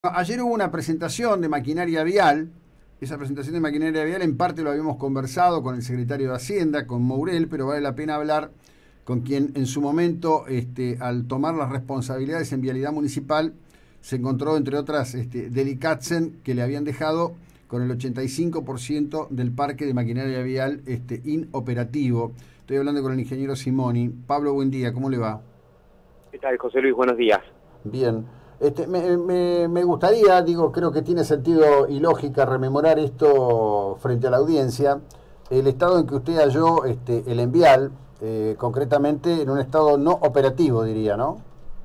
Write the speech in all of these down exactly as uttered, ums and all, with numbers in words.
Ayer hubo una presentación de maquinaria vial. Esa presentación de maquinaria vial en parte lo habíamos conversado con el secretario de Hacienda, con Mourel, pero vale la pena hablar con quien en su momento, este, al tomar las responsabilidades en vialidad municipal, se encontró, entre otras, este, delicatzen que le habían dejado con el ochenta y cinco por ciento del parque de maquinaria vial este, inoperativo. Estoy hablando con el ingeniero Simoni. Pablo, buen día, ¿cómo le va? ¿Qué tal, José Luis? Buenos días. Bien. Este, me, me, me gustaría, digo, creo que tiene sentido y lógica rememorar esto frente a la audiencia, el estado en que usted halló este, el Envial, eh, concretamente en un estado no operativo, diría, ¿no?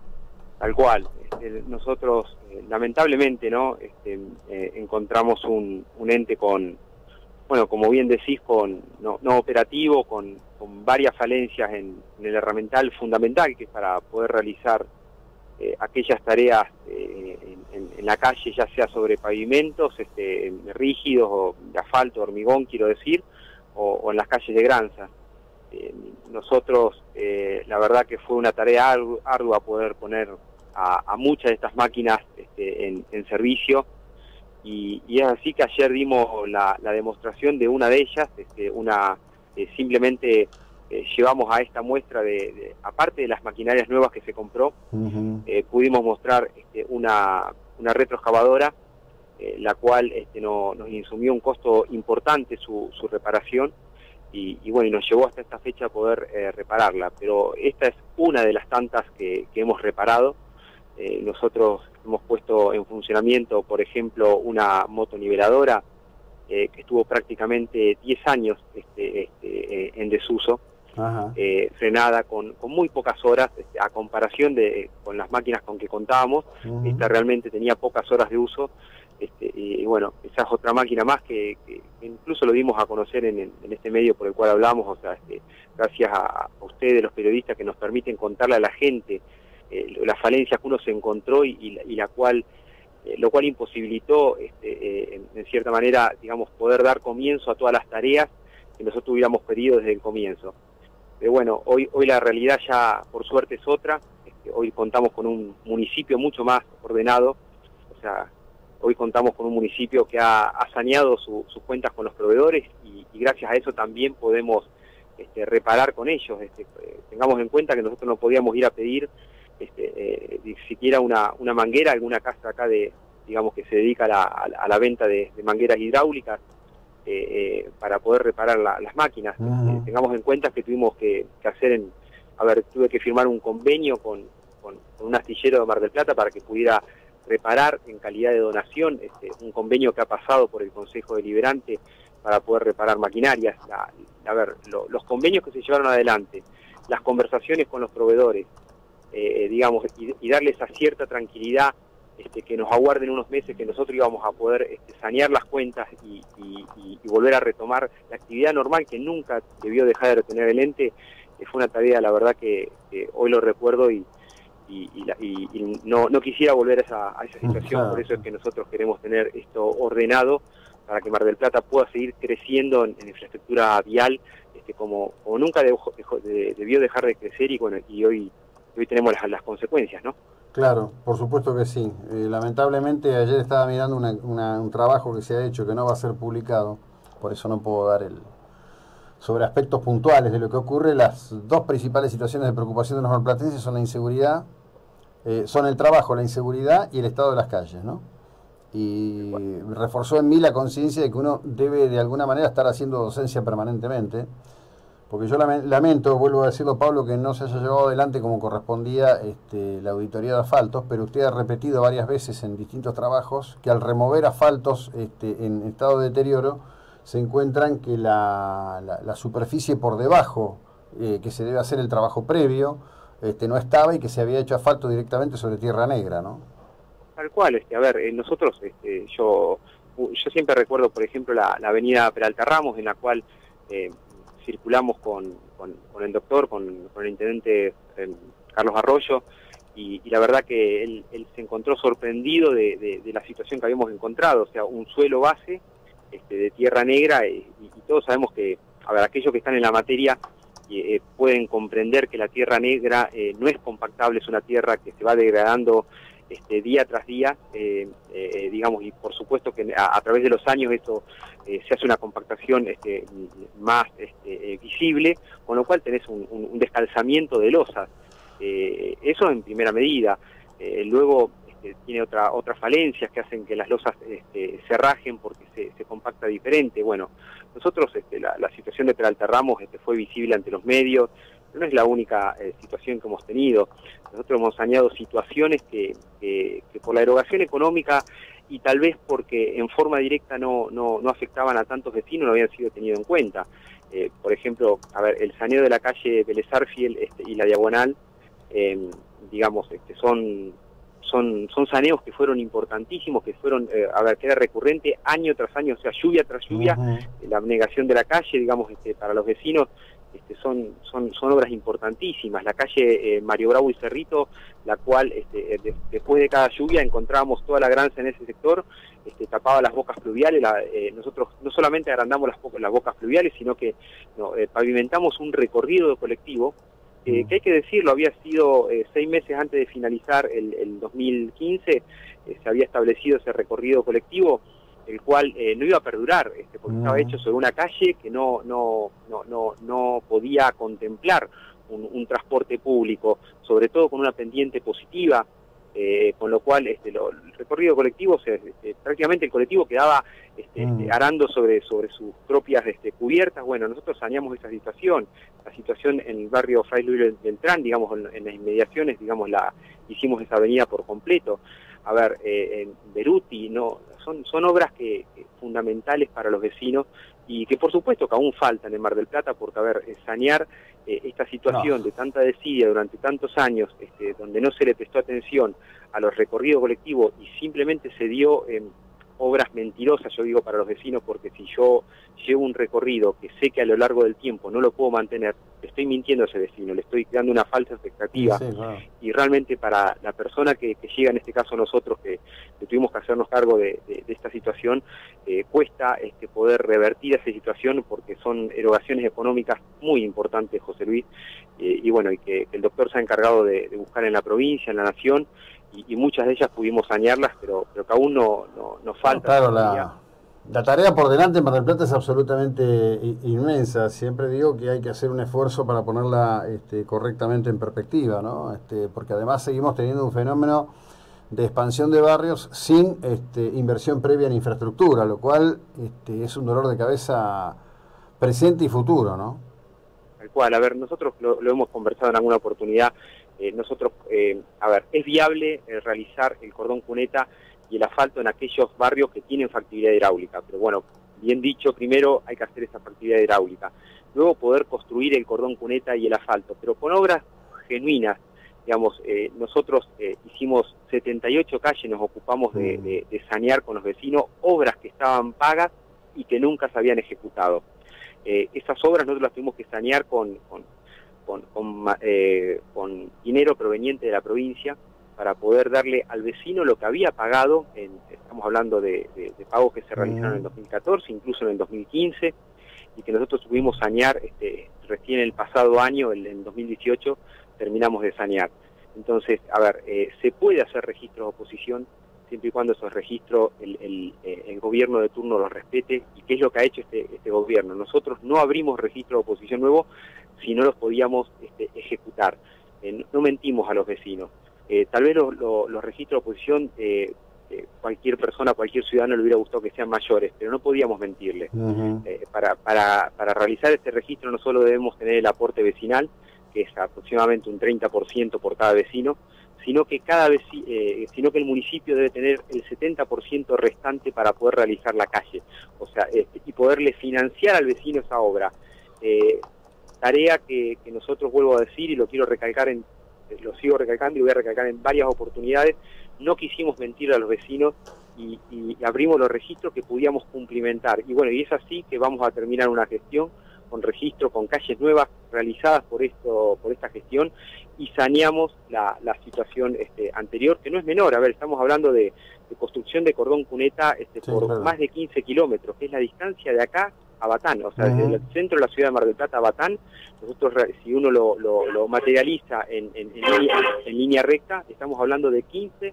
Tal cual. Este, nosotros, eh, lamentablemente, ¿no? Este, eh, encontramos un, un ente con, bueno, como bien decís, con no, no operativo, con, con varias falencias en, en el herramental fundamental, que es para poder realizar eh, aquellas tareas eh, en, en, en la calle, ya sea sobre pavimentos este, rígidos o de asfalto, hormigón, quiero decir, o, o en las calles de Granza. Eh, nosotros, eh, la verdad que fue una tarea ardua poder poner a, a muchas de estas máquinas este, en, en servicio, y, y es así que ayer dimos la, la demostración de una de ellas, este, una eh, simplemente eh, llevamos a esta muestra, de, de aparte de las maquinarias nuevas que se compró, Uh-huh. eh, pudimos mostrar este, una, una retroexcavadora, eh, la cual este, no, nos insumió un costo importante su, su reparación. Y, y bueno, y nos llevó hasta esta fecha a poder eh, repararla, pero esta es una de las tantas que, que hemos reparado. Eh, nosotros hemos puesto en funcionamiento, por ejemplo, una motoniveladora eh, que estuvo prácticamente diez años este, este, eh, en desuso, Ajá. eh, frenada con, con muy pocas horas, este, a comparación de con las máquinas con que contábamos. Uh-huh. Esta realmente tenía pocas horas de uso. Este, y, y bueno, esa es otra máquina más que, que incluso lo dimos a conocer en, en este medio por el cual hablamos, o sea, este, gracias a, a ustedes, los periodistas, que nos permiten contarle a la gente eh, las falencias que uno se encontró y, y, la, y la cual, eh, lo cual imposibilitó, este, eh, en, en cierta manera, digamos, poder dar comienzo a todas las tareas que nosotros hubiéramos pedido desde el comienzo. Pero bueno, hoy, hoy la realidad ya, por suerte, es otra. Este, hoy contamos con un municipio mucho más ordenado, o sea, hoy contamos con un municipio que ha, ha saneado su, sus cuentas con los proveedores, y, y gracias a eso también podemos este, reparar con ellos. Este, eh, tengamos en cuenta que nosotros no podíamos ir a pedir este, eh, siquiera una, una manguera a alguna casa acá de, digamos, que se dedica a la, a la venta de, de mangueras hidráulicas eh, eh, para poder reparar la, las máquinas. Uh-huh. Eh, tengamos en cuenta que tuvimos que, que hacer, en, a ver, tuve que firmar un convenio con, con, con un astillero de Mar del Plata para que pudiera reparar en calidad de donación, este, un convenio que ha pasado por el Consejo Deliberante para poder reparar maquinarias. La, a ver, lo, los convenios que se llevaron adelante, las conversaciones con los proveedores, eh, digamos, y, y darles esa cierta tranquilidad, este, que nos aguarden unos meses, que nosotros íbamos a poder este, sanear las cuentas y, y, y, y volver a retomar la actividad normal que nunca debió dejar de tener el ente. Eh, fue una tarea, la verdad, que, que hoy lo recuerdo y Y, y, la, y, y no, no quisiera volver a esa, a esa situación. Claro. Por eso es que nosotros queremos tener esto ordenado para que Mar del Plata pueda seguir creciendo en, en infraestructura vial, este, como, como nunca dejó, dejó, de, debió dejar de crecer, y bueno, y hoy, hoy tenemos las, las consecuencias, ¿no? Claro, por supuesto que sí. Eh, lamentablemente ayer estaba mirando una, una, un trabajo que se ha hecho que no va a ser publicado, por eso no puedo dar el... Sobre aspectos puntuales de lo que ocurre. Las dos principales situaciones de preocupación de los marplatenses son la inseguridad, eh, son el trabajo, la inseguridad y el estado de las calles, ¿no? Y reforzó en mí la conciencia de que uno debe de alguna manera estar haciendo docencia permanentemente, porque yo lamento, vuelvo a decirlo, Pablo, que no se haya llevado adelante como correspondía este, la auditoría de asfaltos, pero usted ha repetido varias veces en distintos trabajos que al remover asfaltos este, en estado de deterioro, se encuentran que la, la, la superficie por debajo, eh, que se debe hacer el trabajo previo, este, no estaba, y que se había hecho asfalto directamente sobre tierra negra, ¿no? Tal cual. Este, a ver, eh, nosotros, este, yo, yo siempre recuerdo, por ejemplo, la, la avenida Peralta Ramos, en la cual eh, circulamos con, con, con el doctor, con, con el intendente eh, Carlos Arroyo, y, y la verdad que él, él se encontró sorprendido de, de, de la situación que habíamos encontrado, o sea, un suelo base este, de tierra negra, y, y todos sabemos que, a ver, aquellos que están en la materia eh, pueden comprender que la tierra negra eh, no es compactable, es una tierra que se va degradando este, día tras día, eh, eh, digamos, y por supuesto que a, a través de los años esto eh, se hace una compactación este, más este, eh, visible, con lo cual tenés un, un, un descalzamiento de losas. Eh, eso en primera medida. Eh, luego este, tiene otra, otras falencias que hacen que las losas este, se rajen porque se, se compacta diferente. Bueno, nosotros este, la, la situación de Peralta Ramos este, fue visible ante los medios, pero no es la única eh, situación que hemos tenido. Nosotros hemos añadido situaciones que, que, que por la erogación económica y tal vez porque en forma directa no, no, no afectaban a tantos vecinos, no habían sido tenidos en cuenta. Eh, por ejemplo, a ver, el saneo de la calle Vélez Arfiel este, y la Diagonal, eh, digamos, este, son, son, son saneos que fueron importantísimos, que fueron, eh, a ver, que era recurrente año tras año, o sea, lluvia tras lluvia, uh-huh. La abnegación de la calle, digamos, este, para los vecinos, este, son, son, son obras importantísimas. La calle eh, Mario Bravo y Cerrito, la cual, este, de, después de cada lluvia, encontrábamos toda la granza en ese sector, este, tapaba las bocas fluviales. La, eh, nosotros no solamente agrandamos las, las bocas fluviales, sino que no, eh, pavimentamos un recorrido de colectivo, Eh, que hay que decirlo, había sido eh, seis meses antes de finalizar el, el dos mil quince, eh, se había establecido ese recorrido colectivo, el cual eh, no iba a perdurar, este, porque mm. estaba hecho sobre una calle que no, no, no, no, no podía contemplar un, un transporte público, sobre todo con una pendiente positiva, eh, con lo cual este, lo, el recorrido colectivo, o sea, este, prácticamente el colectivo quedaba este, mm. este, arando sobre, sobre sus propias este, cubiertas. Bueno, nosotros saneamos esa situación, la situación en el barrio Fray Luis Beltrán, digamos, en, en las inmediaciones, digamos, la hicimos esa avenida por completo. A ver, eh, en Beruti, no, son, son obras que, que fundamentales para los vecinos y que por supuesto que aún faltan en Mar del Plata, porque, a ver, eh, sanear eh, esta situación no. de tanta desidia durante tantos años, este, donde no se le prestó atención a los recorridos colectivos y simplemente se dio eh, obras mentirosas, yo digo, para los vecinos, porque si yo llevo un recorrido que sé que a lo largo del tiempo no lo puedo mantener, le estoy mintiendo a ese vecino, le estoy dando una falsa expectativa. Sí, sí, claro. Y realmente para la persona que, que llega, en este caso nosotros, que, que tuvimos que hacernos cargo de, de, de esta situación, eh, cuesta este, poder revertir esa situación, porque son erogaciones económicas muy importantes, José Luis, eh, y bueno, y que, que el doctor se ha encargado de, de buscar en la provincia, en la nación, y, y muchas de ellas pudimos sanearlas, pero, pero que aún no, no, nos falta. No, claro, la, la tarea por delante en Mar del Plata es absolutamente inmensa. Siempre digo que hay que hacer un esfuerzo para ponerla este, correctamente en perspectiva, ¿no? Este, porque además seguimos teniendo un fenómeno de expansión de barrios sin este, inversión previa en infraestructura, lo cual este, es un dolor de cabeza presente y futuro, ¿no? Tal cual. A ver, nosotros lo, lo hemos conversado en alguna oportunidad. Eh, nosotros, eh, a ver, es viable eh, realizar el cordón cuneta y el asfalto en aquellos barrios que tienen factibilidad hidráulica, pero bueno, bien dicho, primero hay que hacer esa factibilidad hidráulica, luego poder construir el cordón cuneta y el asfalto, pero con obras genuinas. Digamos, eh, nosotros eh, hicimos setenta y ocho calles, nos ocupamos de, de, de sanear con los vecinos obras que estaban pagas y que nunca se habían ejecutado. Eh, esas obras nosotros las tuvimos que sanear con, con, con, con, eh, con dinero proveniente de la provincia, para poder darle al vecino lo que había pagado, en, estamos hablando de, de, de pagos que se realizaron en el dos mil catorce, incluso en el dos mil quince, y que nosotros tuvimos sanear este, recién el pasado año, el, en dos mil dieciocho, terminamos de sanear. Entonces, a ver, eh, se puede hacer registros de oposición, siempre y cuando esos registros el, el, el gobierno de turno los respete, y qué es lo que ha hecho este, este gobierno. Nosotros no abrimos registro de oposición nuevo si no los podíamos este, ejecutar. Eh, no mentimos a los vecinos. Eh, tal vez lo, lo, los registros de oposición, eh, eh, cualquier persona, cualquier ciudadano le hubiera gustado que sean mayores, pero no podíamos mentirle. Uh-huh. eh, para, para, para realizar este registro no solo debemos tener el aporte vecinal, que es aproximadamente un treinta por ciento por cada vecino, sino que, cada veci eh, sino que el municipio debe tener el setenta por ciento restante para poder realizar la calle, o sea, eh, y poderle financiar al vecino esa obra. Eh, tarea que, que nosotros, vuelvo a decir, y lo quiero recalcar en lo sigo recalcando y voy a recalcar en varias oportunidades, no quisimos mentir a los vecinos y, y abrimos los registros que podíamos cumplimentar. Y bueno, y es así que vamos a terminar una gestión con registro, con calles nuevas realizadas por esto, por esta gestión, y saneamos la, la situación este, anterior, que no es menor. A ver, estamos hablando de, de construcción de cordón cuneta este, sí, por claro. más de quince kilómetros, que es la distancia de acá a Batán, o sea, uh-huh. desde el centro de la ciudad de Mar del Plata a Batán. Nosotros, si uno lo, lo, lo materializa en, en, en, línea, en línea recta, estamos hablando de quince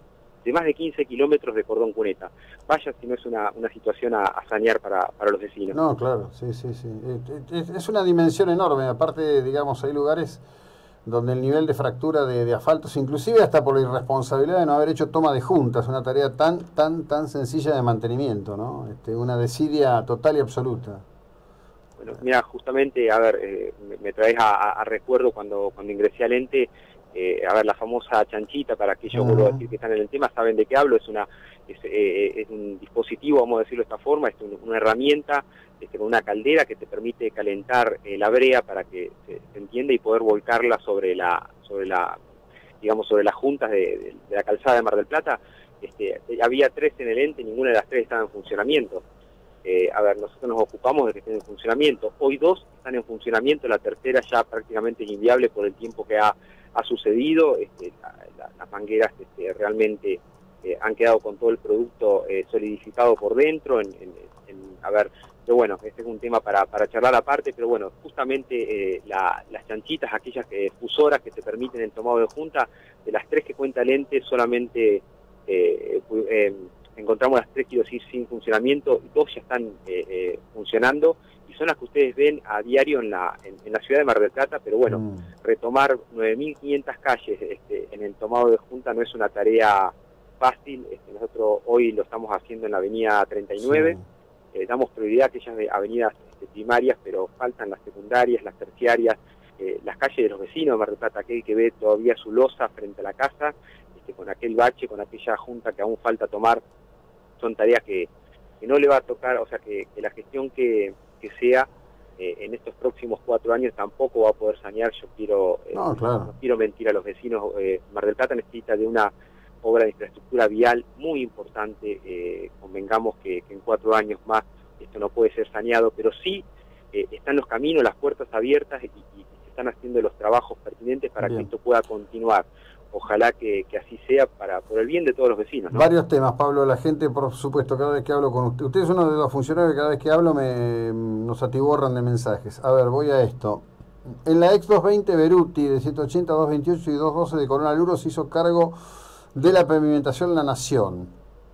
de más de quince kilómetros de cordón cuneta. Vaya si no es una, una situación a, a sanear para, para los vecinos. No, claro, sí, sí, sí. Es, es una dimensión enorme. Aparte, digamos, hay lugares donde el nivel de fractura de, de asfaltos, inclusive hasta por la irresponsabilidad de no haber hecho toma de juntas, una tarea tan, tan, tan sencilla de mantenimiento, ¿no? Este, una desidia total y absoluta. Bueno, mira, justamente, a ver, eh, me, me traes a, a, a recuerdo cuando, cuando ingresé al ente, eh, a ver, la famosa chanchita, para aquellos, uh-huh. vuelvo a decir, que están en el tema, saben de qué hablo, es una es, eh, es un dispositivo, vamos a decirlo de esta forma, es un, una herramienta este, con una caldera que te permite calentar eh, la brea para que se, se entienda y poder volcarla sobre la, sobre la, digamos, sobre las juntas de, de, de la calzada de Mar del Plata. Este, había tres en el ente, ninguna de las tres estaba en funcionamiento. Eh, a ver, nosotros nos ocupamos de que estén en funcionamiento. Hoy dos están en funcionamiento, la tercera ya prácticamente es inviable por el tiempo que ha, ha sucedido. Este, la, la, las mangueras este, realmente eh, han quedado con todo el producto eh, solidificado por dentro. En, en, en, a ver, pero bueno, este es un tema para, para charlar aparte, pero bueno, justamente eh, la, las chanchitas, aquellas que, fusoras que te permiten el tomado de junta, de las tres que cuenta el ente, solamente eh, eh, encontramos las tres quiero decir sin funcionamiento, dos ya están eh, eh, funcionando y son las que ustedes ven a diario en la, en, en la ciudad de Mar del Plata, pero bueno, mm. retomar nueve mil quinientas calles este, en el tomado de junta no es una tarea fácil. Este, nosotros hoy lo estamos haciendo en la avenida treinta y nueve, sí. eh, damos prioridad a aquellas avenidas este, primarias, pero faltan las secundarias, las terciarias, eh, las calles de los vecinos de Mar del Plata, aquel que ve todavía su losa frente a la casa, este, con aquel bache, con aquella junta que aún falta tomar. Son tareas que, que no le va a tocar, o sea, que, que la gestión que, que sea eh, en estos próximos cuatro años tampoco va a poder sanear. Yo quiero, eh, no, claro. no quiero mentir a los vecinos. eh, Mar del Plata necesita de una obra de infraestructura vial muy importante. Eh, convengamos que, que en cuatro años más esto no puede ser saneado, pero sí eh, están los caminos, las puertas abiertas y, y se están haciendo los trabajos pertinentes para Bien. que esto pueda continuar. Ojalá que, que así sea para por el bien de todos los vecinos, ¿no? Varios temas, Pablo. La gente, por supuesto, cada vez que hablo con usted, usted es uno de los funcionarios que cada vez que hablo me nos atiborran de mensajes. A ver, voy a esto. En la ex doscientos veinte Beruti, de ciento ochenta a doscientos veintiocho y doscientos doce de Coronel Luro, se hizo cargo de la pavimentación en La Nación.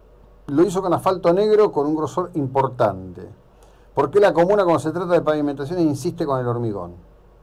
Lo hizo con asfalto negro con un grosor importante. ¿Por qué la comuna, cuando se trata de pavimentaciones, insiste con el hormigón?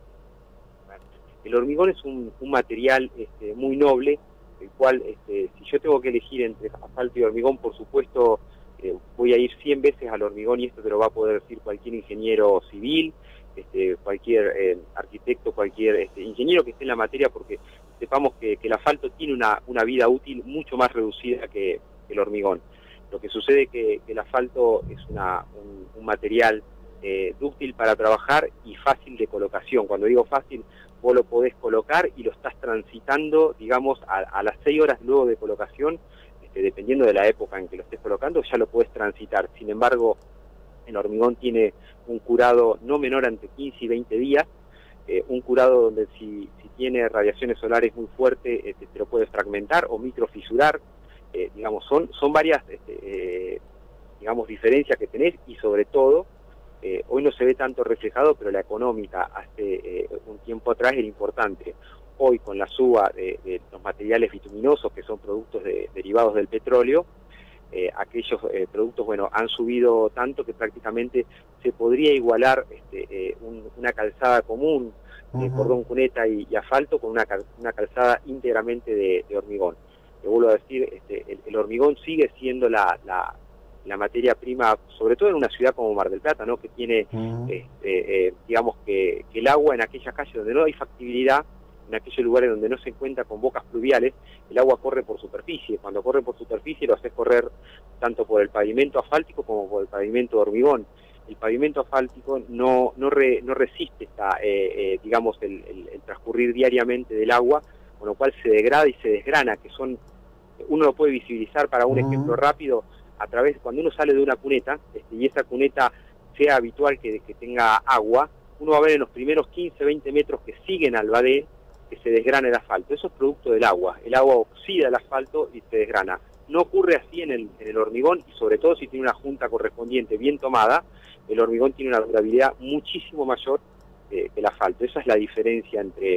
El hormigón es un, un material este, muy noble, el cual, este, si yo tengo que elegir entre asfalto y hormigón, por supuesto, eh, voy a ir cien veces al hormigón, y esto te lo va a poder decir cualquier ingeniero civil, este, cualquier eh, arquitecto, cualquier este, ingeniero que esté en la materia, porque sepamos que, que el asfalto tiene una, una vida útil mucho más reducida que, que el hormigón. Lo que sucede es que, que el asfalto es una, un, un material eh, dúctil para trabajar y fácil de colocación. Cuando digo fácil, vos lo podés colocar y lo estás transitando, digamos, a, a las seis horas luego de colocación, este, dependiendo de la época en que lo estés colocando, ya lo podés transitar. Sin embargo, el hormigón tiene un curado no menor entre quince y veinte días, eh, un curado donde si, si tiene radiaciones solares muy fuertes, este, te lo puedes fragmentar o microfisurar, eh, digamos, son, son varias, este, eh, digamos, diferencias que tenés, y sobre todo, Eh, hoy no se ve tanto reflejado, pero la económica hace eh, un tiempo atrás era importante. Hoy, con la suba de, de los materiales bituminosos, que son productos de, derivados del petróleo, eh, aquellos eh, productos, bueno, han subido tanto que prácticamente se podría igualar este, eh, un, una calzada común de uh-huh. cordón cuneta y, y asfalto con una, una calzada íntegramente de, de hormigón. Te vuelvo a decir, este, el, el hormigón sigue siendo la... la la materia prima, sobre todo en una ciudad como Mar del Plata, ¿no? Que tiene, uh-huh. este, eh, digamos, que, que el agua en aquellas calles donde no hay factibilidad, en aquellos lugares donde no se encuentra con bocas pluviales, el agua corre por superficie. Cuando corre por superficie lo haces correr tanto por el pavimento asfáltico como por el pavimento de hormigón. El pavimento asfáltico no, no, re, no resiste esta, eh, eh, digamos, el, el, el transcurrir diariamente del agua, con lo cual se degrada y se desgrana, que son, uno lo puede visibilizar para un uh-huh. ejemplo rápido, a través, cuando uno sale de una cuneta, este, y esa cuneta sea habitual que, que tenga agua, uno va a ver en los primeros quince, veinte metros que siguen al badé, que se desgrana el asfalto. Eso es producto del agua. El agua oxida el asfalto y se desgrana. No ocurre así en el, en el hormigón, y sobre todo si tiene una junta correspondiente bien tomada, el hormigón tiene una durabilidad muchísimo mayor eh, que el asfalto. Esa es la diferencia entre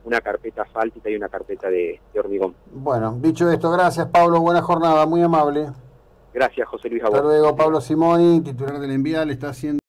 una carpeta asfáltica y una carpeta de, de hormigón. Bueno, dicho esto, gracias Pablo, buena jornada, muy amable. Gracias, José Luis. Hasta luego, Pablo Simoni, titular del Envial, está haciendo...